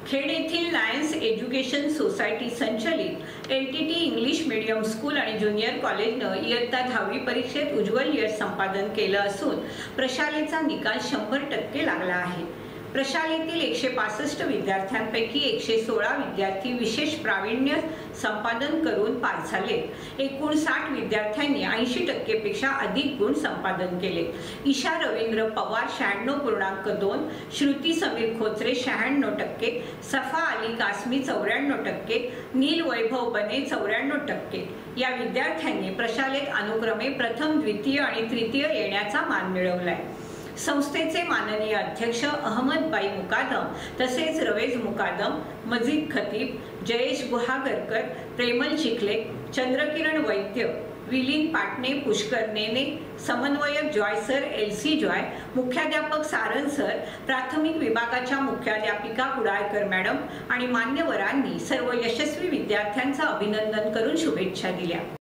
खेड येथील Lions education society संचलित LTT English medium school आणि ज्युनियर कॉलेजनं इयत्ता 10वी परीक्षेत उज्ज्वल यश संपादन केलं असून प्रशालेचा निकाल 100% लागला आहे। प्रशालेतील 165 विद्यार्थ्यांपैकी 116 विद्यार्थी विशेष प्रावीण्य संपादन करून पास झाले। एकूण 60 विद्यार्थ्यांनी 80% पेक्षा अधिक गुण संपादन केले। ईशा रवींद्र पवार 96.2, श्रुती समीर खोचरे 96%, सफा अली कासमी 94%, नील वैभव बने 94%। या विद्यार्थ्यांनी प्रशालेत अनुक्रमे प्रथम, द्वितीय आणि तृतीय येण्याचा मान मिळवलाय। संस्थेचे माननीय अध्यक्ष अहमदबाई मुकादम तसेच रवेज मुकादम, मजीद खतीब, जयेश गुहागरकर, प्रेमल चिखले, चंद्रकिरण वैद्य, विलीन पाटणे, पुष्कर नेने, समन्वयक जॉय सर, LC जॉय, मुख्याध्यापक सारन सर, प्राथमिक विभागाच्या मुख्याध्यापिका कुडाळकर मॅडम आणि मान्यवरांनी सर्व यशस्वी विद्यार्थ्यांचं अभिनंदन करून शुभेच्छा दिल्या।